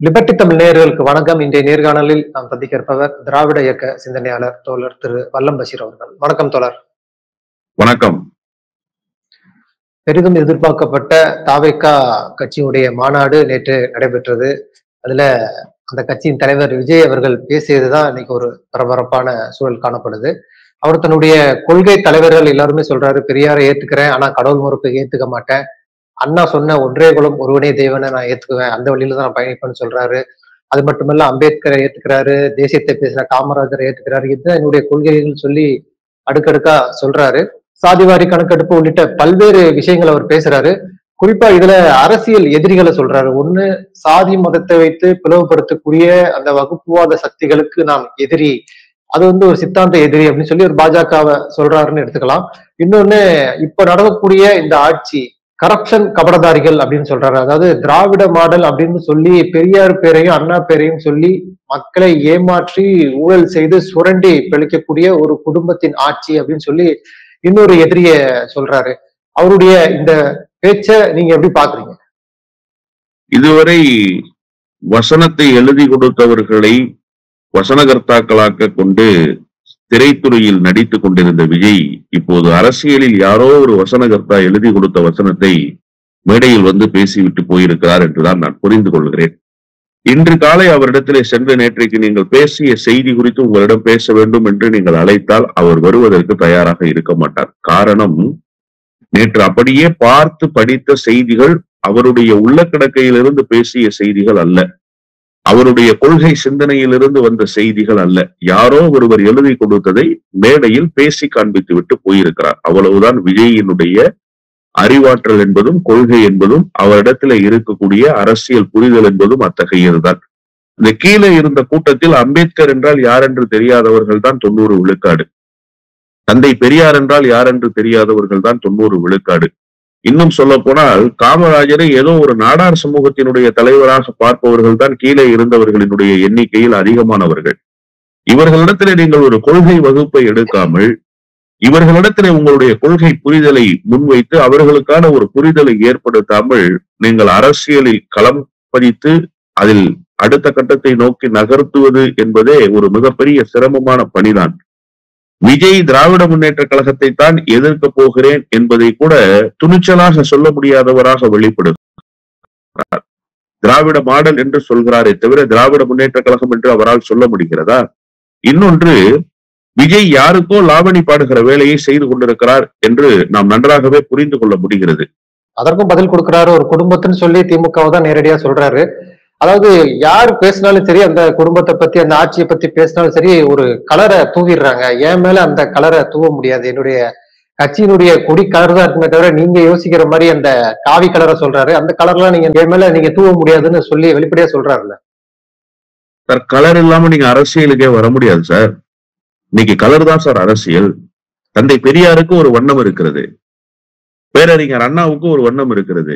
Liberty Tamil நேயர்களுக்கு வணக்கம். இன்றைய நேர்காணலில் நாம் சந்திக்க இருப்பவர் திராவிட இயக்க சிந்தனையாளர் தோழர் திரு வல்லம் பஷீர் அவர்கள். வணக்கம் தோழர். வணக்கம். பெரிதும் எதிர்பார்க்கப்பட்ட தாவேகா கட்சியுடைய மாநாடு நேற்று நடைபெற்றது. அதுல அந்த கட்சியின் தலைவர் விஜய் அவர்கள் பேசியதுதான் இன்னைக்கு ஒரு பரபரப்பான சூழல் காணப்படுது. அவர் தன்னுடைய கொள்கை தலைவர்கள் எல்லாருமே சொல்றாரு, பெரியாரை ஏத்துக்கிறேன், ஆனா கடவுள் மறுப்பை ஏத்துக்க மாட்டேன். அண்ணா சொன்ன ஒன்றே குலம் ஒருவனே தெய்வனை நான் ஏத்துக்குவேன், அந்த வழியில தான் நான் பயணிப்பேன்னு சொல்றாரு. அது மட்டுமல்ல, அம்பேத்கரை ஏத்துக்கிறாரு, தேசியத்தை பேசுற காமராஜரை ஏத்துக்கிறாரு. இதுதான் என்னுடைய கொள்கைகள் சொல்லி அடுக்கடுக்கா சொல்றாரு. சாதிவாரி கணக்கெடுப்பு உள்ளிட்ட பல்வேறு விஷயங்கள் அவர் பேசுறாரு. குறிப்பா இதுல அரசியல் எதிரிகளை சொல்றாரு. ஒண்ணு, சாதி மதத்தை வைத்து பிளவுபடுத்தக்கூடிய அந்த வகுப்புவாத சக்திகளுக்கு நாம் எதிரி, அது ஒரு சித்தாந்த எதிரி அப்படின்னு சொல்லி ஒரு பாஜகவை சொல்றாருன்னு எடுத்துக்கலாம். இன்னொன்னு, இப்ப நடக்கக்கூடிய இந்த ஆட்சி கரப்ஷன் கபடதாரிகள் அப்படின்னு சொல்றாரு. அதாவது திராவிட மாடல் அப்படின்னு சொல்லி பெரியார் பேரையும் அண்ணா பேரையும் சொல்லி மக்களை ஏமாற்றி ஊழல் செய்து சுரண்டி பிழைக்கக்கூடிய ஒரு குடும்பத்தின் ஆட்சி அப்படின்னு சொல்லி இன்னொரு எதிரிய சொல்றாரு. அவருடைய இந்த பேச்ச நீங்க எப்படி பாக்குறீங்க? இதுவரை வசனத்தை எழுதி கொடுத்தவர்களை வசனகர்த்தாக்களாக்க கொண்டு திரைத்துறையில் நடித்துக் கொண்டிருந்த விஜய் இப்போது அரசியலில் யாரோ ஒரு வசனகர்த்தா எழுதி கொடுத்த வசனத்தை மேடையில் வந்து பேசிவிட்டு போயிருக்கிறார் என்றுதான் நான் புரிந்து கொள்கிறேன். இன்று காலை அவரிடத்திலே சென்ற நேற்றைக்கு நீங்கள் பேசிய செய்தி குறித்து உங்களிடம் பேச வேண்டும் என்று நீங்கள் அழைத்தால் அவர் வருவதற்கு தயாராக இருக்க மாட்டார். காரணம், நேற்று அப்படியே பார்த்து படித்த செய்திகள் அவருடைய உள்ள கிடக்கையிலிருந்து பேசிய செய்திகள் அல்ல, அவருடைய கொள்கை சிந்தனையிலிருந்து வந்த செய்திகள் அல்ல. யாரோ ஒருவர் எழுதி கொடுத்ததை மேடையில் பேசி காண்பித்து விட்டு போயிருக்கிறார். அவ்வளவுதான் விஜயினுடைய அறிவாற்றல் என்பதும் கொள்கை என்பதும் அவரிடத்துல இருக்கக்கூடிய அரசியல் புரிதல் என்பதும் அத்தகையதுதான். இந்த கீழே இருந்த கூட்டத்தில் அம்பேத்கர் என்றால் யார் என்று தெரியாதவர்கள் தான் 90 விழுக்காடு, தந்தை பெரியார் என்றால் யார் என்று தெரியாதவர்கள் தான் 90 விழுக்காடு. இன்னும் சொல்ல போனால் காமராஜரை ஏதோ ஒரு நாடார் சமூகத்தினுடைய தலைவராக பார்ப்பவர்கள் தான் கீழே இருந்தவர்களினுடைய எண்ணிக்கையில் அதிகமானவர்கள். இவர்களிடத்திலே நீங்கள் ஒரு கொள்கை வகுப்பை எடுக்காமல் இவர்களிடத்திலே உங்களுடைய கொள்கை புரிதலை முன்வைத்து அவர்களுக்கான ஒரு புரிதலை ஏற்படுத்தாமல் நீங்கள் அரசியலில் களம் பதித்து அதில் அடுத்த கட்டத்தை நோக்கி நகர்த்துவது என்பதே ஒரு மிகப்பெரிய சிரமமான பணிதான். விஜய் திராவிட முன்னேற்ற கழகத்தை தான் எதிர்க்க போகிறேன் என்பதை கூட துணிச்சலாக சொல்ல முடியாதவராக வெளிப்படுகிறார். திராவிட மாடல் என்று சொல்கிறாரே தவிர திராவிட முன்னேற்ற கழகம் என்று அவரால் சொல்ல முடிகிறதா? இன்னொன்று, விஜய் யாருக்கோ லாவணி பாடுகிற வேலையை செய்து கொண்டிருக்கிறார் என்று நாம் நன்றாகவே புரிந்து கொள்ள முடிகிறது. அதற்கும் பதில் கொடுக்கிறாரு. ஒரு குடும்பத்துன்னு சொல்லி திமுகவை தான் நேரடியா சொல்றாரு. அதாவது யார் பேசினாலும் சரி, அந்த குடும்பத்தை பத்தி அந்த ஆட்சியை பத்தி பேசினாலும் சரி, ஒரு கலரை தூவிடுறாங்க. என் மேல அந்த கலரை தூவ முடியாது, என்னுடைய கட்சியினுடைய கொடி கலர் தான் இருக்குமே தவிர நீங்க யோசிக்கிற மாதிரி அந்த காவி கலரை சொல்றாரு, அந்த கலர்லாம் நீங்க என் மேல நீங்க தூவ முடியாதுன்னு சொல்லி வெளிப்படையா சொல்றாருல்ல சார். கலர் இல்லாம நீங்க அரசியலுக்கே வர முடியாது சார். இன்னைக்கு கலர் தான் சார் அரசியல். தந்தை பெரியாருக்கு ஒரு வண்ணம் இருக்கிறது, பேரறிஞர் அண்ணாவுக்கு ஒரு வண்ணம் இருக்கிறது,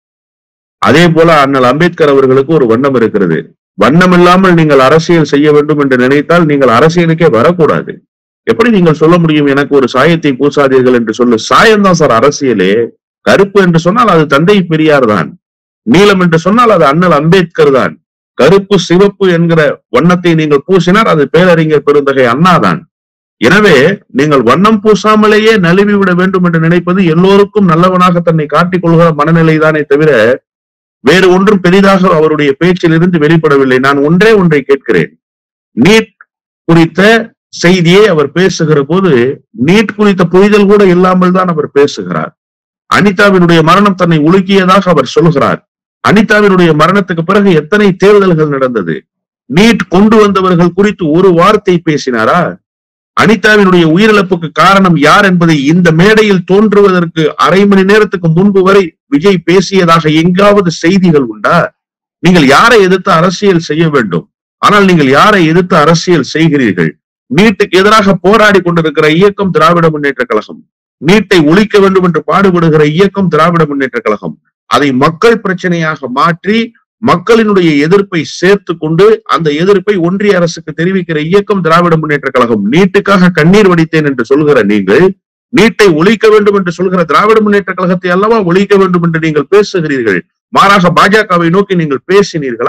அதே போல அண்ணல் அம்பேத்கர் அவர்களுக்கு ஒரு வண்ணம் இருக்கிறது. வண்ணம் இல்லாமல் நீங்கள் அரசியல் செய்ய வேண்டும் என்று நினைத்தால் நீங்கள் அரசியலுக்கே வரக்கூடாது. எப்படி நீங்கள் சொல்ல முடியும் எனக்கு ஒரு சாயத்தை பூசாதீர்கள் என்று சொல்லு? சாயம்தான் சார் அரசியலே. கருப்பு என்று சொன்னால் அது தந்தை பெரியார் தான், நீலம் என்று சொன்னால் அது அண்ணல் அம்பேத்கர் தான், கருப்பு சிவப்பு என்கிற வண்ணத்தை நீங்கள் பூசினார் அது பேரறிஞர் பெருந்தகை அண்ணா தான். எனவே நீங்கள் வண்ணம் பூசாமலேயே நழுவி விட வேண்டும் என்று நினைப்பது எல்லோருக்கும் நல்லவனாக தன்னை காட்டிக் கொள்கிற மனநிலைதானே தவிர வேறு ஒன்றும் பெரிதாக அவருடைய பேச்சிலிருந்து வெளிப்படவில்லை. நான் ஒன்றை கேட்கிறேன். நீட் குறித்த செய்தியை அவர் பேசுகிற போது நீட் குறித்த புரிதல் கூட இல்லாமல் தான் அவர் பேசுகிறார். அனிதாவினுடைய மரணம் தன்னை உலுக்கியதாக அவர் சொல்கிறார். அனிதாவினுடைய மரணத்துக்கு பிறகு எத்தனை தேர்தல்கள் நடந்தது? நீட் கொண்டு வந்தவர்கள் குறித்து ஒரு வார்த்தை பேசினாரா? அனிதாவினுடைய உயிரிழப்புக்கு காரணம் யார் என்பதை இந்த மேடையில் தோன்றுவதற்கு அரை மணி நேரத்துக்கு முன்பு வரை விஜய் பேசியதாக எங்காவது செய்திகள் உண்டா? நீங்கள் யாரை எதிர்த்து அரசியல் செய்ய வேண்டும்? ஆனால் நீங்கள் யாரை எதிர்த்து அரசியல் செய்கிறீர்கள்? நீட்டுக்கு எதிராக போராடி கொண்டிருக்கிற இயக்கம் திராவிட முன்னேற்ற கழகம், நீட்டை ஒழிக்க வேண்டும் என்று பாடுபடுகிற இயக்கம் திராவிட முன்னேற்ற கழகம். அதை மக்கள் பிரச்சனையாக மாற்றி மக்களினுடைய எதிர்ப்பை சேர்த்து கொண்டு அந்த எதிர்ப்பை ஒன்றிய அரசுக்கு தெரிவிக்கிற இயக்கம் திராவிட முன்னேற்ற கழகம். நீட்டுக்காக கண்ணீர் வடித்தேன் என்று சொல்கிற நீங்கள் நீட்டை ஒழிக்க வேண்டும் என்று சொல்கிற திராவிட முன்னேற்ற கழகத்தை அல்லவா ஒழிக்க வேண்டும் என்று நீங்கள் பேசுகிறீர்கள். மாறாக பாஜகவை நோக்கி நீங்கள் பேசினீர்களா?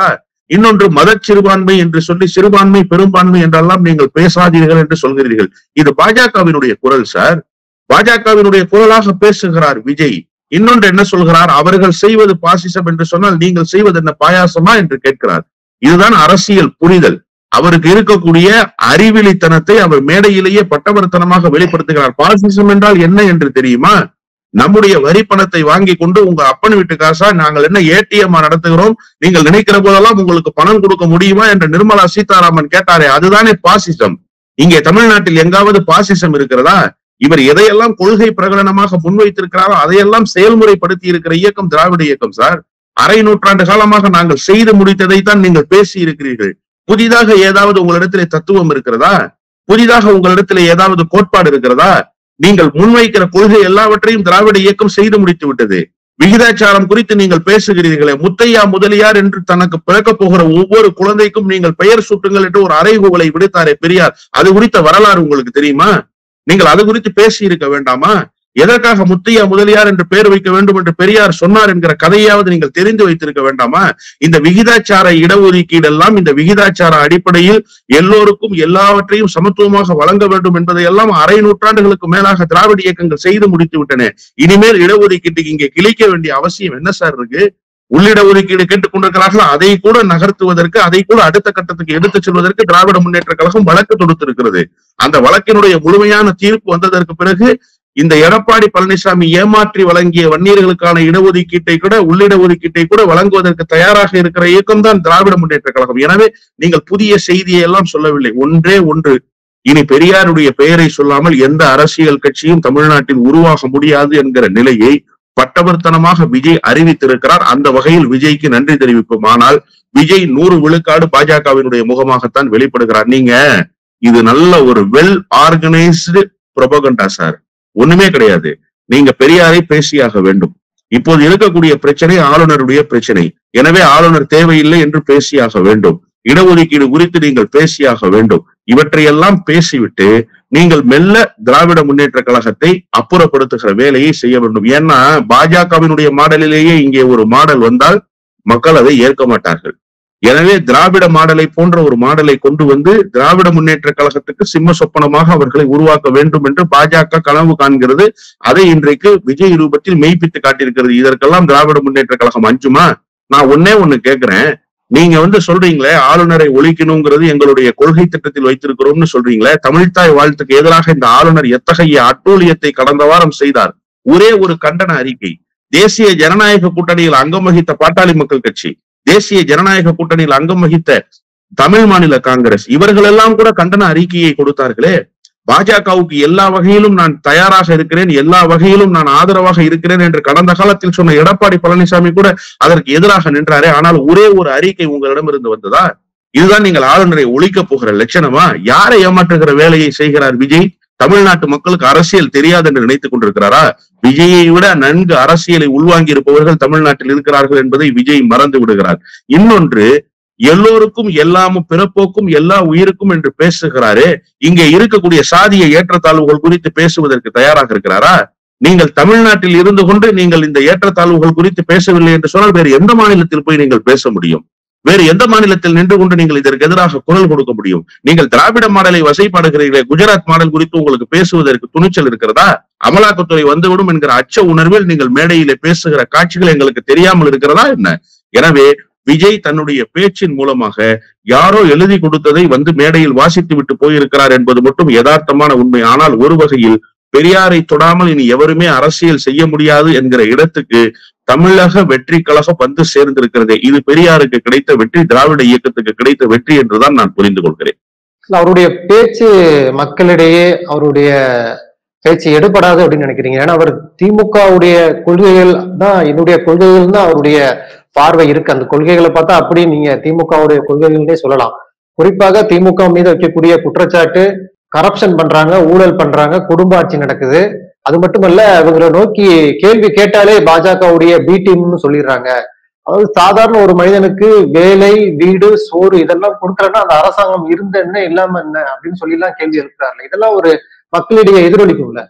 இன்னொன்று மத சிறுபான்மை என்று சொல்லி சிறுபான்மை பெரும்பான்மை என்றெல்லாம் நீங்கள் பேசாதீர்கள் என்று சொல்கிறீர்கள். இது பாஜகவினுடைய குரல் சார். பாஜகவினுடைய குரலாக பேசுகிறார் விஜய். இன்னொன்று என்ன சொல்கிறார், அவர்கள் செய்வது பாசிசம் என்று சொன்னால் நீங்கள் செய்வது என்ன பாயாசமா என்று கேட்கிறார். இதுதான் அரசியல் புரிதல். அவருக்கு இருக்கக்கூடிய அறிவிலித்தனத்தை அவர் மேடையிலேயே பட்டவர்த்தனமாக வெளிப்படுத்துகிறார். பாசிசம் என்றால் என்ன என்று தெரியுமா? நம்முடைய வரி பணத்தை வாங்கி கொண்டு உங்க அப்பன் வீட்டு காசா நாங்கள் என்ன ஏடிஎம் நடத்துகிறோம், நீங்கள் நினைக்கிற போதெல்லாம் உங்களுக்கு பணம் கொடுக்க முடியுமா என்று நிர்மலா சீதாராமன் கேட்டாரே, அதுதானே பாசிசம். இங்கே தமிழ்நாட்டில் எங்காவது பாசிசம் இருக்கிறதா? இவர் எதையெல்லாம் கொள்கை பிரகடனமாக முன்வைத்திருக்கிறாரோ அதையெல்லாம் செயல்முறைப்படுத்தி இருக்கிற இயக்கம் திராவிட இயக்கம் சார். அரை நூற்றாண்டு காலமாக நாங்கள் செய்து முடித்ததைத்தான் நீங்கள் பேசி இருக்கிறீர்கள். புதிதாக ஏதாவது உங்களிடத்திலே தத்துவம் இருக்கிறதா? புதிதாக உங்களிடத்திலே ஏதாவது கோட்பாடு இருக்கிறதா? நீங்கள் முன்வைக்கிற கொள்கை எல்லாவற்றையும் திராவிட இயக்கம் செய்து முடித்து விட்டது. விகிதாச்சாரம் குறித்து நீங்கள் பேசுகிறீர்களே, முத்தையா முதலியார் என்று தனக்கு பிறக்கப் போகிற ஒவ்வொரு குழந்தைக்கும் நீங்கள் பெயர் சூட்டுங்கள் என்று ஒரு அறைகூவலை விடுத்தாரே பெரியார், அது குறித்த வரலாறு உங்களுக்கு தெரியுமா? நீங்கள் அது குறித்து பேசி இருக்க வேண்டாமா? எதற்காக முத்தையா முதலியார் என்று பெயர் வைக்க வேண்டும் என்று பெரியார் சொன்னார் என்கிற கதையாவது நீங்கள் தெரிந்து வைத்திருக்க வேண்டாமா? இந்த விகிதாச்சார இடஒதுக்கீடு எல்லாம் இந்த விகிதாச்சார அடிப்படையில் எல்லோருக்கும் எல்லாவற்றையும் சமத்துவமாக வழங்க வேண்டும் என்பதையெல்லாம் அரை நூற்றாண்டுகளுக்கு மேலாக திராவிட இயக்கங்கள் செய்து முடித்து விட்டன. இனிமேல் இடஒதுக்கீட்டுக்கு இங்கே கிழிக்க வேண்டிய அவசியம் என்ன சார் இருக்கு? உள்ளிட ஒதுக்கீடு கேட்டுக் கொண்டிருக்கிறார்கள். அதை கூட நகர்த்துவதற்கு, அதை கூட அடுத்த கட்டத்துக்கு எடுத்துச் செல்வதற்கு திராவிட முன்னேற்ற கழகம் வழக்கு தொடுத்திருக்கிறது. அந்த வழக்கினுடைய முழுமையான தீர்ப்பு வந்ததற்கு பிறகு இந்த எடப்பாடி பழனிசாமி ஏமாற்றி வழங்கிய வன்னியர்களுக்கான இடஒதுக்கீட்டை கூட, உள்ளிட ஒதுக்கீட்டை கூட வழங்குவதற்கு தயாராக இருக்கிற இயக்கம் தான் திராவிட முன்னேற்ற கழகம். எனவே நீங்கள் புதிய செய்தியை எல்லாம் சொல்லவில்லை. ஒன்றே ஒன்று, இனி பெரியாருடைய பெயரை சொல்லாமல் எந்த அரசியல் கட்சியும் தமிழ்நாட்டில் உருவாக முடியாது என்கிற நிலையை பட்டவர்த்தனமாக விஜய் அறிவித்திருக்கிறார். அந்த வகையில் விஜய்க்கு நன்றி தெரிவிப்போம். ஆனால் விஜய் 100 விழுக்காடு பாஜகவினுடைய முகமாகத்தான் வெளிப்படுகிறார். நீங்க இது நல்ல ஒரு வெல் ஆர்கனைஸ்டு புரோபகண்டா சார். ஒண்ணுமே கிடையாது. நீங்க பெரியாரை பேசியாக வேண்டும். இப்போது இருக்கக்கூடிய பிரச்சனை ஆளுநருடைய பிரச்சனை. எனவே ஆளுநர் தேவையில்லை என்று பேசியாக வேண்டும். இடஒதுக்கீடு குறித்து நீங்கள் பேசியாக வேண்டும். இவற்றையெல்லாம் பேசிவிட்டு நீங்கள் மெல்ல திராவிட முன்னேற்ற கழகத்தை அப்புறப்படுத்துகிற வேலையை செய்ய வேண்டும். ஏன்னா பாஜகவினுடைய மாடலிலேயே இங்கே ஒரு மாடல் வந்தால் மக்கள் அதை ஏற்க மாட்டார்கள். எனவே திராவிட மாடலை போன்ற ஒரு மாடலை கொண்டு வந்து திராவிட முன்னேற்ற கழகத்துக்கு சிம்ம சொப்பனமாக அவர்களை உருவாக்க வேண்டும் என்று பாஜக கனவு காண்கிறது. அதை இன்றைக்கு விஜய் ரூபத்தில் மெய்ப்பித்து காட்டியிருக்கிறது. இதற்கெல்லாம் திராவிட முன்னேற்ற கழகம் அஞ்சுமா? நான் ஒன்னே ஒண்ணு கேட்கிறேன். நீங்க சொல்றீங்களே ஆளுநரை ஒழிக்கணுங்கிறது எங்களுடைய கொள்கை திட்டத்தில் வைத்திருக்கிறோம்னு சொல்றீங்களே, தமிழ்த்தாய் வாழ்த்துக்கு எதிராக இந்த ஆளுநர் எத்தகைய அட்டூழியத்தை கடந்த வாரம் செய்தார். ஒரே ஒரு கண்டன அறிக்கை. தேசிய ஜனநாயக கூட்டணியில் அங்கம் வகித்த பாட்டாளி மக்கள் கட்சி, தேசிய ஜனநாயக கூட்டணியில் அங்கம் வகித்த தமிழ் மாநில காங்கிரஸ், இவர்கள் எல்லாம் கூட கண்டன அறிக்கையை கொடுத்தார்களே. பாஜகவுக்கு எல்லா வகையிலும் நான் தயாராக இருக்கிறேன், எல்லா வகையிலும் நான் ஆதரவாக இருக்கிறேன் என்று கடந்த காலத்தில் சொன்ன எடப்பாடி பழனிசாமி கூட அதற்கு எதிராக நின்றாரே. ஆனால் ஒரே ஒரு அறிக்கை உங்களிடமிருந்து வந்ததா? இதுதான் நீங்கள் ஆளுநரை ஒழிக்க போகிற லட்சணமா? யாரை ஏமாற்றுகிற வேலையை செய்கிறார் விஜய்? தமிழ்நாட்டு மக்களுக்கு அரசியல் தெரியாது என்று நினைத்துக் கொண்டிருக்கிறாரா? விஜயை விட நன்கு அரசியலை உள்வாங்கி இருப்பவர்கள் தமிழ்நாட்டில் இருக்கிறார்கள் என்பதை விஜய் மறந்து விடுகிறார். இன்னொன்று, எல்லோருக்கும் எல்லாமும் பிறப்போக்கும் எல்லா உயிருக்கும் என்று பேசுகிறாரே, இங்கே இருக்கக்கூடிய சாதிய ஏற்றத்தாழ்வுகள் குறித்து பேசுவதற்கு தயாராக இருக்கிறாரா? நீங்கள் தமிழ்நாட்டில் இருந்து கொண்டு நீங்கள் இந்த ஏற்றத்தாழ்வுகள் குறித்து பேசவில்லை என்று சொன்னால் வேறு எந்த மாநிலத்தில் போய் நீங்கள் பேச முடியும்? வேறு எந்த மாநிலத்தில் நின்று கொண்டு நீங்கள் இதற்கு எதிராக குரல் கொடுக்க முடியும்? நீங்கள் திராவிட மாடலை வசைப்பாடுகிறீர்களே, குஜராத் மாடல் குறித்து உங்களுக்கு பேசுவதற்கு துணிச்சல் இருக்கிறதா? அமலாக்கத்துறை வந்துவிடும் என்கிற அச்ச உணர்வில் நீங்கள் மேடையிலே பேசுகிற காட்சிகள் எங்களுக்கு தெரியாமல் இருக்கிறதா என்ன? எனவே விஜய் தன்னுடைய பேச்சின் மூலமாக யாரோ எழுதி கொடுத்ததை வந்து மேடையில் வாசித்து விட்டு போயிருக்கிறார் என்பது மட்டும் யதார்த்தமான உண்மை. ஆனால் ஒரு வகையில் பெரியாரை தொடாமல் இனி எவருமே அரசியல் செய்ய முடியாது என்கிற இடத்துக்கு தமிழக வெற்றி கழகம் வந்து சேர்ந்திருக்கிறது. இது பெரியாருக்கு கிடைத்த வெற்றி, திராவிட இயக்கத்துக்கு கிடைத்த வெற்றி என்றுதான் நான் புரிந்து கொள்கிறேன். அவருடைய பேச்சு மக்களிடையே அவருடைய பேச்சு எடுபடாது அப்படின்னு நினைக்கிறீங்க? ஏன்னா அவர் திமுகவுடைய கொள்கைகள் தான், என்னுடைய கொள்கைகள் தான் அவருடைய பார்வை இருக்கு. அந்த கொள்கைகளை பார்த்தா அப்படி நீங்க திமுகவுடைய கொள்கைகளே சொல்லலாம். குறிப்பாக திமுக மீது வைக்கக்கூடிய குற்றச்சாட்டு, கரப்ஷன் பண்றாங்க, ஊழல் பண்றாங்க, குடும்ப ஆட்சி நடக்குது. அது மட்டுமல்ல, இவங்களை நோக்கி கேள்வி கேட்டாலே பாஜகவுடைய பி டீம்னு சொல்லிடுறாங்க. அதாவது சாதாரண ஒரு மனிதனுக்கு வேலை, வீடு, சோறு இதெல்லாம் கொடுக்கறன்னா அந்த அரசாங்கம் இருந்த என்ன இல்லாம என்ன அப்படின்னு சொல்லி எல்லாம் கேள்வி எழுப்புறாங்க. இதெல்லாம் ஒரு மக்களிடையே எதிரொலிக்கும்ல.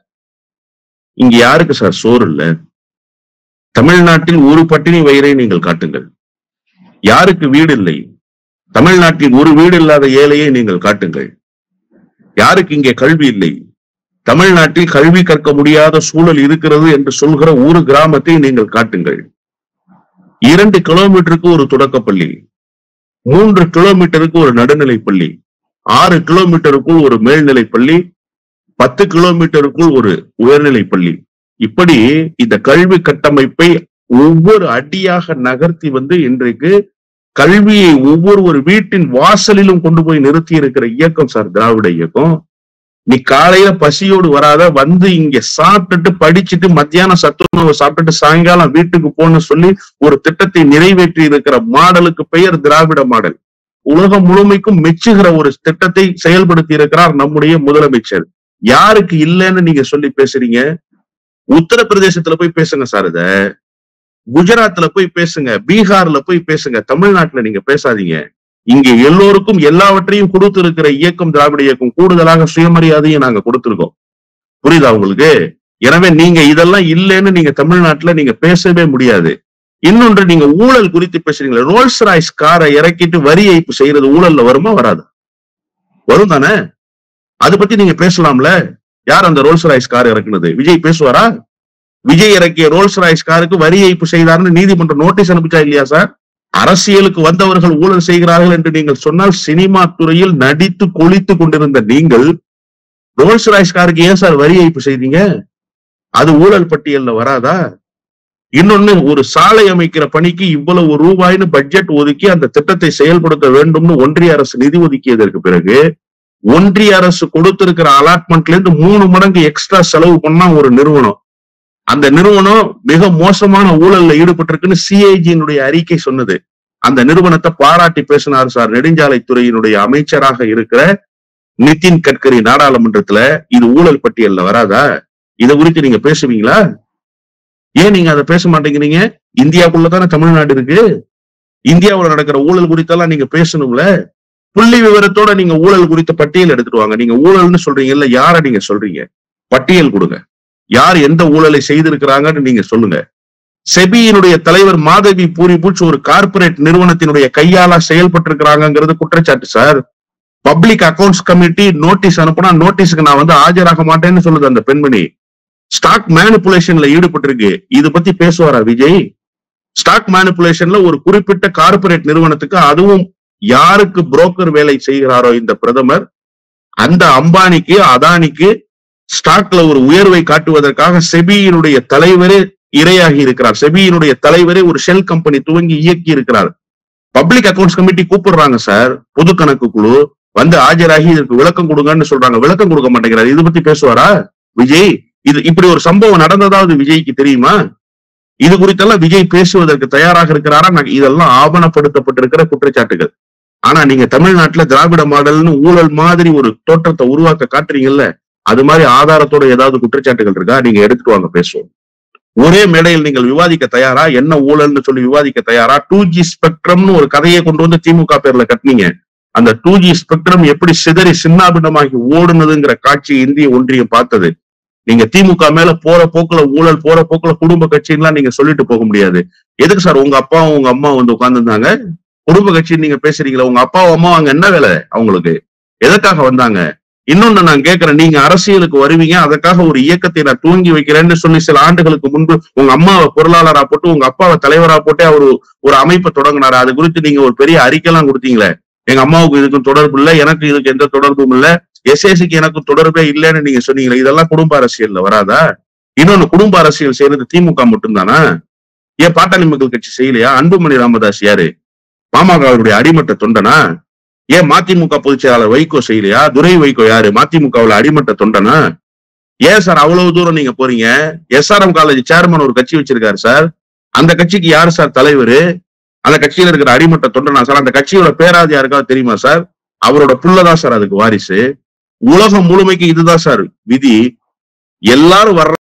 இங்க யாருக்கு சார் சோறு இல்ல? தமிழ்நாட்டில் ஒரு பட்டினி வயிறை நீங்கள் காட்டுங்கள். யாருக்கு வீடு இல்லை? தமிழ்நாட்டில் ஒரு வீடு இல்லாத ஏழையை நீங்கள் காட்டுங்கள். யாருக்கு இங்கே கல்வி இல்லை? தமிழ்நாட்டில் கல்வி கற்க முடியாத சூழல் இருக்கிறது என்று சொல்கிற ஒரு கிராமத்தை நீங்கள் காட்டுங்கள். 2 கிலோமீட்டருக்கு ஒரு தொடக்கப்பள்ளி, 3 கிலோமீட்டருக்கு ஒரு நடுநிலை பள்ளி, 6 கிலோமீட்டருக்குள் ஒரு மேல்நிலை பள்ளி, 10 கிலோமீட்டருக்குள் ஒரு உயர்நிலை பள்ளி. இப்படி இந்த கல்வி கட்டமைப்பை ஒவ்வொரு அடியாக நகர்த்தி இன்றைக்கு கல்வியை ஒவ்வொரு வீட்டின் வாசலிலும் கொண்டு போய் நிறுத்தி இருக்கிற இயக்கம் சார் திராவிட இயக்கம். நீ காலையில பசியோடு வராத, இங்க சாப்பிட்டுட்டு படிச்சுட்டு மத்தியானம் சத்துணவு சாப்பிட்டுட்டு சாயங்காலம் வீட்டுக்கு போன்னு சொல்லி ஒரு திட்டத்தை நிறைவேற்றி இருக்கிற மாடலுக்கு பெயர் திராவிட மாடல். உலகம் முழுமைக்கும் மெச்சுகிற ஒரு திட்டத்தை செயல்படுத்தி இருக்கிறார் நம்முடைய முதலமைச்சர். யாருக்கு இல்லைன்னு நீங்க சொல்லி பேசுறீங்க? உத்தரப்பிரதேசத்துல போய் பேசுங்க சார், இத குஜராத்ல போய் பேசுங்க, பீகார்ல போய் பேசுங்க, தமிழ்நாட்டுல நீங்க பேசாதீங்க. இங்க எல்லோருக்கும் எல்லாவற்றையும் கொடுத்து இருக்கிற இயக்கம் திராவிட இயக்கம். கூடுதலாக சுயமரியாதையும் நாங்க கொடுத்திருக்கோம். புரியுதா உங்களுக்கு? எனவே நீங்க இதெல்லாம் இல்லைன்னு நீங்க தமிழ்நாட்டுல நீங்க பேசவே முடியாது. இன்னொன்று, நீங்க ஊழல் குறித்து பேசுறீங்களா? ரோல்ஸ் ராய்ஸ் காரை இறக்கிட்டு வரி ஏய்ப்பு செய்யறது ஊழல்ல வருமா வராது? வரும் தானே? அதை பத்தி நீங்க பேசலாம்ல. யார் அந்த ரோல்ஸ் ராய்ஸ் கார் இறக்குனது? விஜய் பேசுவாரா? விஜய் இறக்கிய ரோல்ஸ் ராய்ஸ் காருக்கு வரி ஏய்ப்பு செய்தார்னு நீதிமன்றம் நோட்டீஸ் அனுப்பிச்சா இல்லையா சார்? அரசியலுக்கு வந்தவர்கள் ஊழல் செய்கிறார்கள் என்று நீங்கள் சொன்னால், சினிமா துறையில் நடித்து கொளித்து கொண்டிருந்த நீங்கள் ரோல்ஸ் ராய்ஸ் காருக்கு ஏன் சார் வரி ஏய்ப்பு செய்தீங்க? அது ஊழல் பட்டியல்ல வராதா? இன்னொன்னு, ஒரு சாலை அமைக்கிற பணிக்கு இவ்வளவு ரூபாய்னு பட்ஜெட் ஒதுக்கி அந்த திட்டத்தை செயல்படுத்த வேண்டும்னு ஒன்றிய அரசு நிதி ஒதுக்கியதற்கு பிறகு ஒன்றிய அரசு கொடுத்திருக்கிற அலாட்மெண்ட்ல இருந்து 3 மடங்கு எக்ஸ்ட்ரா செலவு பண்ணா ஒரு நிறுவனம், அந்த நிறுவனம் மிக மோசமான ஊழல்ல ஈடுபட்டிருக்குன்னு சிஐஜியினுடைய அறிக்கை சொன்னது. அந்த நிறுவனத்தை பாராட்டி பேசினார் சார் நெடுஞ்சாலைத்துறையினுடைய அமைச்சராக இருக்கிற நிதின் கட்கரி நாடாளுமன்றத்துல. இது ஊழல் பட்டியல்ல வராதா? இதை குறித்து நீங்க பேசுவீங்களா? ஏன் நீங்க அதை பேச மாட்டேங்கிறீங்க? இந்தியாவுக்குள்ளதானே தமிழ்நாடு இருக்கு. இந்தியாவுல நடக்கிற ஊழல் குறித்தெல்லாம் நீங்க பேசணும்ல. புள்ளி விவரத்தோட நீங்க ஊழல் குறித்த பட்டியல் எடுத்துட்டு வாங்க. நீங்க ஊழல்னு சொல்றீங்கல்ல, யார நீங்க சொல்றீங்க? பட்டியல் கொடுங்க. யார் எந்த ஊழலை செய்திருக்கிறாங்கன்னு நீங்க சொல்லுங்க. செபியினுடைய தலைவர் மாதவி பூரிபூச் ஒரு கார்பரேட் நிறுவனத்தினுடைய கையாளா செயல்பட்டு இருக்கிறாங்கிறது குற்றச்சாட்டு sir. Public accounts committee notice அனுப்புனா நோட்டீஸுக்கு நான் ஆஜராக மாட்டேன்னு சொல்லுது அந்த பெண்மணி. ஸ்டாக் மேனிபுலேஷன்ல ஈடுபட்டிருக்கு. இது பத்தி பேசுவாரா விஜய்? ஸ்டாக் மேனிபுலேஷன்ல ஒரு குறிப்பிட்ட கார்பரேட் நிறுவனத்துக்கு, அதுவும் யாருக்கு புரோக்கர் வேலை செய்கிறாரோ இந்த பிரதமர், அந்த அம்பானிக்கு அதானிக்கு ஸ்டாக்ல ஒரு உயர்வை காட்டுவதற்காக செபியினுடைய தலைவரே இரையாகி இருக்கிறார். செபியினுடைய தலைவரே ஒரு ஷெல் கம்பெனி துவங்கி இயக்கி இருக்கிறார். பப்ளிக் அக்கௌண்ட்ஸ் கமிட்டி கூப்பிடுறாங்க சார், பொது கணக்கு குழு ஆஜராகி இதற்கு விளக்கம் கொடுங்கன்னு சொல்றாங்க. விளக்கம் கொடுக்க மாட்டேங்கிறார். இது பத்தி பேசுவாரா விஜய்? இப்படி ஒரு சம்பவம் நடந்ததாவது விஜய்க்கு தெரியுமா? இது குறித்தெல்லாம் விஜய் பேசுவதற்கு தயாராக இருக்கிறாரா? இதெல்லாம் ஆவணப்படுத்தப்பட்டிருக்கிற குற்றச்சாட்டுகள். ஆனா நீங்க தமிழ்நாட்டுல திராவிட மாடல்னு ஊழல் மாதிரி ஒரு தோற்றத்தை உருவாக்க காட்டுறீங்கல்ல, அது மாதிரி ஆதாரத்தோட ஏதாவது குற்றச்சாட்டுகள் இருக்கா? நீங்க எடுத்துட்டு வாங்க, பேசுவோம். ஒரே மேடையில் நீங்கள் விவாதிக்க தயாரா? என்ன ஊழல்னு சொல்லி விவாதிக்க தயாரா? 2G ஸ்பெக்ட்ரம்னு ஒரு கதையை கொண்டு திமுக பேர்ல கட்டினீங்க. அந்த 2G ஸ்பெக்ட்ரம் எப்படி சிதறி சின்னாபின்னமாகி ஓடுனதுங்கிற காட்சி இந்திய ஒன்றியம் பார்த்தது. நீங்க திமுக மேல போற போக்குல ஊழல், போற போக்குல குடும்ப கட்சின்லாம் நீங்க சொல்லிட்டு போக முடியாது. எதுக்கு சார் உங்க அப்பாவும் உங்க அம்மா உட்கார்ந்து இருந்தாங்க? குடும்ப கட்சின்னு நீங்க பேசுறீங்களா? உங்க அப்பாவும் அம்மா அங்க என்ன வேலை அவங்களுக்கு? எதற்காக வந்தாங்க? இன்னொன்னு நான் கேட்கிறேன், நீங்க அரசியலுக்கு வருவீங்க, அதற்காக ஒரு இயக்கத்தை நான் துவங்கி வைக்கிறேன்னு சொல்லி சில ஆண்டுகளுக்கு முன்பு உங்க அம்மாவை பொருளாளரா போட்டு உங்க அப்பாவை தலைவரா போட்டு அவர் ஒரு அமைப்பை தொடங்கினாரு. அது குறித்து நீங்க ஒரு பெரிய அறிக்கைலாம் கொடுத்தீங்களே, எங்க அம்மாவுக்கு இதுக்கும் தொடர்பு இல்லை, எனக்கு இதுக்கு எந்த தொடர்பும் இல்லை, எஸ்ஏசிக்கு எனக்கு தொடர்பே இல்லைன்னு நீங்க சொன்னீங்களே, இதெல்லாம் குடும்ப அரசியல்ல வராதா? இன்னொன்னு, குடும்ப அரசியல் செய்யறது திமுக மட்டும்தானா? ஏன் பாட்டாளி மக்கள் கட்சி செய்யலையா? அன்புமணி ராமதாஸ் யாரு? பாமகவுடைய அடிமட்ட தொண்டனா? ஏன் மதிமுக பொதுச் செயலாளர் வைகோ செய்யலையா? துரை வைகோ யாரு? மதிமுகவுல அடிமட்ட தொண்டனா? ஏன் சார் அவ்வளவு தூரம் நீங்க போறீங்க? SRM காலேஜ் சேர்மன் ஒரு கட்சி வச்சிருக்காரு சார். அந்த கட்சிக்கு யாரு சார் தலைவரு? அந்த கட்சியில இருக்கிற அடிமட்ட தொண்டனா சார்? அந்த கட்சியோட பேராது யாருக்காவது தெரியுமா சார்? அவரோட புள்ளதான் சார் அதுக்கு வாரிசு. உலகம் முழுமைக்கு இதுதான் சார் விதி. எல்லாரும் வர்ற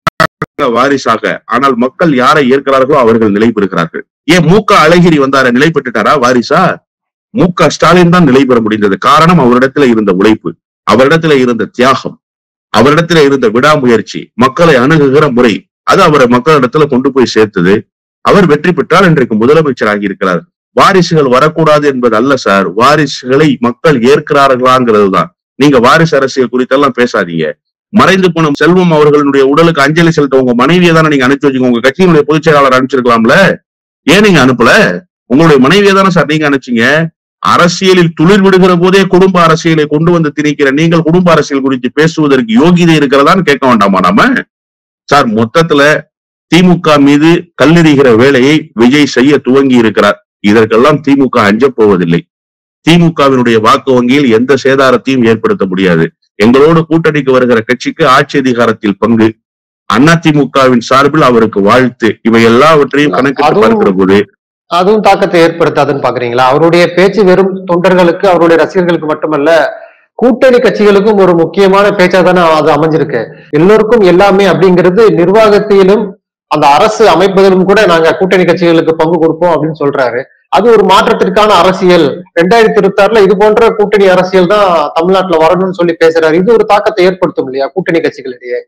வாரிசாக. ஆனால் மக்கள் யாரை ஏற்கிறார்களோ அவர்கள் நிலை பெறுகிறார்கள். ஏன் மூக்க அழகிரி வந்தார நிலை பெற்றுட்டாரா வாரிசா? முக ஸ்டாலின் தான் நிலை பெற முடிந்தது. காரணம், அவரிடத்துல இருந்த உழைப்பு, அவரிடத்துல இருந்த தியாகம், அவரிடத்துல இருந்த விடாமுயற்சி, மக்களை அணுகுகிற முறை, அது அவரை மக்களிடத்துல கொண்டு போய் சேர்த்தது. அவர் வெற்றி பெற்றால் இன்றைக்கு முதலமைச்சர் ஆகி இருக்கிறார். வாரிசுகள் வரக்கூடாது என்பது அல்ல சார். வாரிசுகளை மக்கள் ஏற்கிறார்களாங்கிறது தான். நீங்க வாரிசு அரசியல் குறித்தெல்லாம் பேசாதீங்க. மறைந்து போன செல்வம் அவர்களுடைய உடலுக்கு அஞ்சலி செலுத்த உங்க மனைவியை தானே நீங்க அனுப்பிச்சு வச்சுக்கோங்க. உங்க கட்சியினுடைய பொதுச் செயலாளர் அனுப்பிச்சிருக்கலாம்ல, ஏன் நீங்க அனுப்பல? உங்களுடைய மனைவியை தானே சார் நீங்க அனுப்பிச்சீங்க. அரசியலில் துளிர் விடுகிற போதே குடும்ப அரசியலை கொண்டு வந்து திணிக்கிற நீங்கள் குடும்ப அரசியல் குறித்து பேசுவதற்கு யோகிதை இருக்கிறதான்னு கேட்க வேண்டாமா நாம? சார், மொத்தத்துல திமுக மீது கல்லெறிகிற வேலையை விஜய் செய்ய துவங்கி இருக்கிறார். இதற்கெல்லாம் திமுக அஞ்ச போவதில்லை. திமுகவினுடைய வாக்கு வங்கியில் எந்த சேதாரத்தையும் ஏற்படுத்த முடியாது. எங்களோடு கூட்டணிக்கு வருகிற கட்சிக்கு ஆட்சி அதிகாரத்தில் பங்கு, அதிமுகவின் சார்பில் அவருக்கு வாழ்த்து, இவை எல்லாவற்றையும் கணக்கிட்டு பார்க்கிற போது அதுவும் தாக்கத்தை ஏற்படுத்தாதுன்னு பாக்குறீங்களா? அவருடைய பேச்சு வெறும் தொண்டர்களுக்கு, அவருடைய ரசிகர்களுக்கு மட்டுமல்ல, கூட்டணி கட்சிகளுக்கும் ஒரு முக்கியமான பேச்சா தானே அது அமைஞ்சிருக்கு. எல்லோருக்கும் எல்லாமே அப்படிங்கிறது நிர்வாகத்திலும் அந்த அரசு அமைப்பதிலும் கூட நாங்க கூட்டணி கட்சிகளுக்கு பங்கு கொடுப்போம் அப்படின்னு சொல்றாரு. அது ஒரு மாற்றத்திற்கான அரசியல். 2026 இது போன்ற கூட்டணி அரசியல் தான் தமிழ்நாட்டுல வரணும்னு சொல்லி பேசுறாரு. இது ஒரு தாக்கத்தை ஏற்படுத்தும் இல்லையா கூட்டணி கட்சிகளிடையே?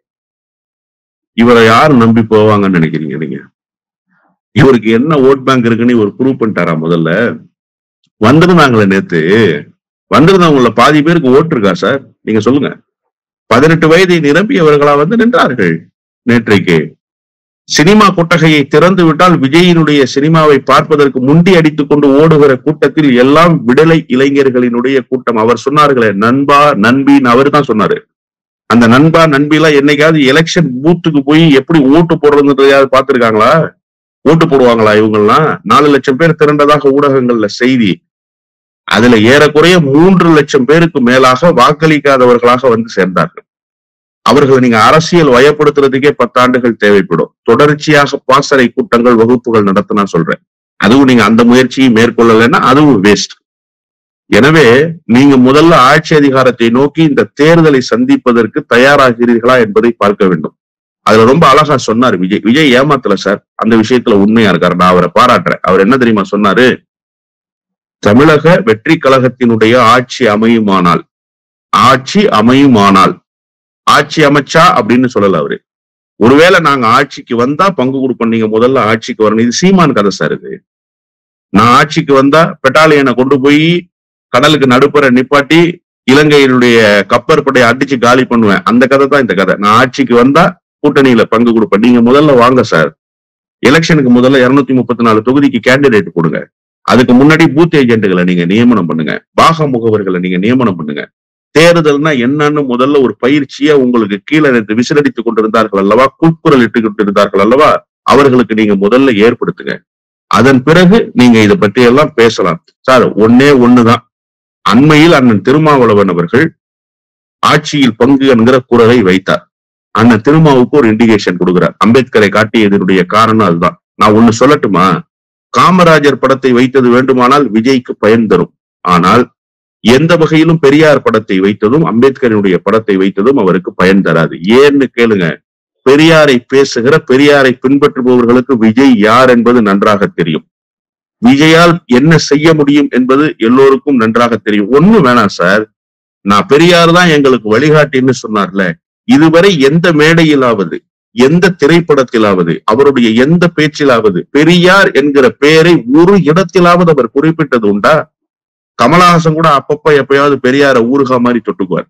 இவரை யாரு நம்பி போவாங்கன்னு நினைக்கிறீங்க நீங்க? இவருக்கு என்ன ஓட் பேங்க் இருக்குன்னு இவர் ப்ரூவ் பண்ணிட்டாரா? முதல்ல வந்திருந்தாங்களே நேத்து, வந்திருந்தவங்கள பாதி பேருக்கு ஓட்டு இருக்கா சார்? நீங்க சொல்லுங்க. 18 வயதை நிரம்பியவர்களா வந்து நின்றார்கள் நேற்றைக்கு. சினிமா கொட்டகையை திறந்து விட்டால் விஜயினுடைய சினிமாவை பார்ப்பதற்கு முண்டி அடித்துக் கொண்டு ஓடுகிற கூட்டத்தில் எல்லாம் விடுதலை இளைஞர்களினுடைய கூட்டம். அவர் சொன்னார்களே நண்பா நண்பின்னு, அவர் தான் சொன்னாரு. அந்த நண்பா நண்பிலாம் என்னைக்காவது எலெக்ஷன் பூத்துக்கு போய் எப்படி ஓட்டு போடுறதுன்றதையாவது பார்த்திருக்காங்களா? ஓட்டு போடுவாங்களா இவங்கெல்லாம்? 4 லட்சம் பேர் திரண்டதாக ஊடகங்கள்ல செய்தி. அதுல ஏறக்குறைய 3 லட்சம் பேருக்கு மேலாக வாக்களிக்காதவர்களாக வந்து சேர்ந்தார்கள். அவர்களை நீங்க அரசியல் வயப்படுத்துறதுக்கே 10 ஆண்டுகள் தேவைப்படும். தொடர்ச்சியாக பாசறை கூட்டங்கள் வகுப்புகள் நடத்தினா சொல்றேன். அதுவும் நீங்க அந்த முயற்சியை மேற்கொள்ளலைன்னா அதுவும் வேஸ்ட். எனவே நீங்க முதல்ல ஆட்சி அதிகாரத்தை நோக்கி இந்த தேர்தலை சந்திப்பதற்கு தயாராகிறீர்களா என்பதை பார்க்க வேண்டும். அதுல ரொம்ப அழகா சொன்னார் விஜய். விஜய் ஏமாத்தல சார், அந்த விஷயத்துல உண்மையா இருக்காரு. நான் அவரை பாராட்டுறேன். அவர் என்ன தெரியுமா சொன்னாரு? தமிழக வெற்றி கழகத்தினுடைய ஆட்சி அமையுமானால், ஆட்சி அமைச்சா அப்படின்னு சொல்லல அவரு. ஒருவேளை நாங்க ஆட்சிக்கு வந்தா பங்கு கொடுப்போம், நீங்க முதல்ல ஆட்சிக்கு வரணும். இது சீமான் கதை சார். இது நான் ஆட்சிக்கு வந்தா பெட்டாலியனை கொண்டு போய் கடலுக்கு நடுப்புற நிப்பாட்டி இலங்கையினுடைய கப்பற்படையை அடிச்சு காலி பண்ணுவேன். அந்த கதை தான் இந்த கதை. நான் ஆட்சிக்கு வந்தா கூட்டணியில பங்கு கொடுப்பேன். நீங்க முதல்ல வாங்க சார். எலெக்ஷனுக்கு முதல்ல 234 தொகுதிக்கு கேண்டிடேட் கொடுங்க. அதுக்கு முன்னாடி பூத் ஏஜென்ட்களை நீங்க நியமனம் பண்ணுங்க. பாக முகவர்களை நீங்க நியமனம் பண்ணுங்க. தேர்தல்னா என்னன்னு முதல்ல ஒரு பயிற்சியா உங்களுக்கு கீழே விசிலடித்துக் கொண்டிருந்தார்கள் அல்லவா, கூக்குரல் இட்டு கொண்டிருந்தார்கள் அல்லவா, அவர்களுக்கு நீங்க முதல்ல ஏற்படுத்துங்க. அதன் பிறகு நீங்க இதை பற்றி எல்லாம் பேசலாம் சார். ஒன்னே ஒண்ணுதான், அண்மையில் அண்ணன் திருமாவளவன் அவர்கள் ஆட்சியில் பங்கு என்கிற குரலை வைத்தார். அண்ணன் திருமாவுக்கு ஒரு இண்டிகேஷன் கொடுக்கிறார். அம்பேத்கரை காட்டியதனுடைய காரணம் அதுதான். நான் ஒண்ணு சொல்லட்டுமா? காமராஜர் படத்தை வைத்தது வேண்டுமானால் விஜய்க்கு பயன் தரும். ஆனால் எந்த வகையிலும் பெரியார் படத்தை வைத்ததும் அம்பேத்கரினுடைய படத்தை வைத்ததும் அவருக்கு பயன் தராது. ஏன்னு கேளுங்க. பெரியாரை பேசுகிற, பெரியாரை பின்பற்றுபவர்களுக்கு விஜய் யார் என்பது நன்றாக தெரியும். விஜயால் என்ன செய்ய முடியும் என்பது எல்லோருக்கும் நன்றாக தெரியும். ஒண்ணு வேணாம் சார், நான் பெரியார் தான் எங்களுக்கு வழிகாட்டின்னு சொன்னார்ல, இதுவரை எந்த மேடையிலாவது, எந்த திரைப்படத்திலாவது, அவருடைய எந்த பேச்சிலாவது பெரியார் என்கிற பெயரை ஒரு இடத்திலாவது அவர் குறிப்பிட்டது உண்டா? கமலஹாசன் கூட அப்பப்ப எப்பயாவது பெரியார ஊருகா மாதிரி தொட்டுக்குவார்.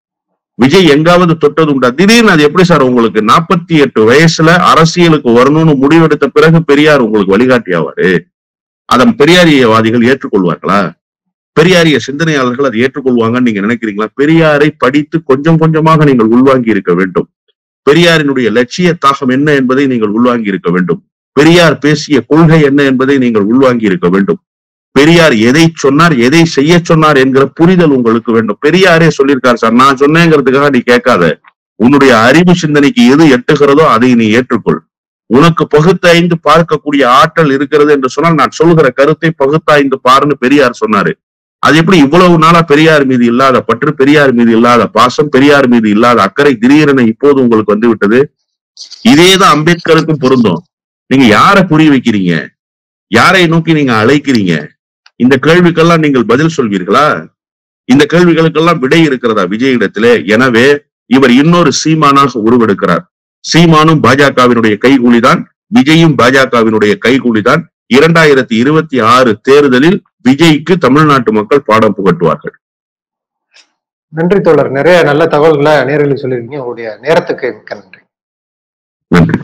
விஜய் எங்காவது தொட்டது உண்டா? திடீர்னு அது எப்படி சார் உங்களுக்கு 48 வயசுல அரசியலுக்கு வரணும்னு முடிவெடுத்த பிறகு பெரியார் உங்களுக்கு வழிகாட்டி ஆவாரு? அதன் பெரியாரியவாதிகள் ஏற்றுக்கொள்வார்களா? பெரியாரிய சிந்தனையாளர்கள் அதை ஏற்றுக்கொள்வாங்கன்னு நீங்க நினைக்கிறீங்களா? பெரியாரை படித்து கொஞ்சம் கொஞ்சமாக நீங்கள் உள்வாங்கி இருக்க வேண்டும். பெரியாரினுடைய லட்சிய தாகம் என்ன என்பதை நீங்கள் உள்வாங்கி இருக்க வேண்டும். பெரியார் பேசிய கொள்கை என்ன என்பதை நீங்கள் உள்வாங்கி இருக்க வேண்டும். பெரியார் எதை சொன்னார், எதை செய்ய சொன்னார் என்கிற புரிதல் உங்களுக்கு வேண்டும். பெரியாரே சொல்லியிருக்காரு சார், நான் சொன்னேங்கிறதுக்காக நீ கேட்காத. உன்னுடைய அறிவு சிந்தனைக்கு எது எட்டுகிறதோ அதை நீ ஏற்றுக்கொள். உனக்கு பகுத்தாய்ந்து பார்க்கக்கூடிய ஆற்றல் இருக்கிறது என்று சொன்னால் நான் சொல்கிற கருத்தை பகுத்தாய்ந்து பாருன்னு பெரியார் சொன்னாரு. அது எப்படி இவ்வளவு நாளா பெரியார் மீது இல்லாத பற்று, பெரியார் மீது இல்லாத பாசம், பெரியார் மீது இல்லாத அக்கறை திடீரென இப்போது உங்களுக்கு வந்து விட்டது? இதேதான் அம்பேத்கருக்கும் பொருந்தும். நீங்க யாரை புரிய வைக்கிறீங்க? யாரை நோக்கி நீங்க அழைக்கிறீங்க? இந்த கேள்விக்கெல்லாம் நீங்கள் பதில் சொல்வீர்களா? இந்த கேள்விகளுக்கெல்லாம் விடை இருக்கிறதா விஜயிடத்திலே? எனவே இவர் இன்னொரு சீமானாக உருவெடுக்கிறார். சீமானும் பாஜகவினுடைய கைகூலிதான், விஜயும் பாஜகவினுடைய கைகூலிதான். 2026 தேர்தலில் விஜய்க்கு தமிழ்நாட்டு மக்கள் பாடம் புகட்டுவார்கள். நன்றி தோழர். நிறைய நல்ல தகவல்களை நேயர்களுக்கு சொல்லியிருக்கீங்க. உங்களுடைய நேரத்துக்கு மிக்க நன்றி. நன்றி.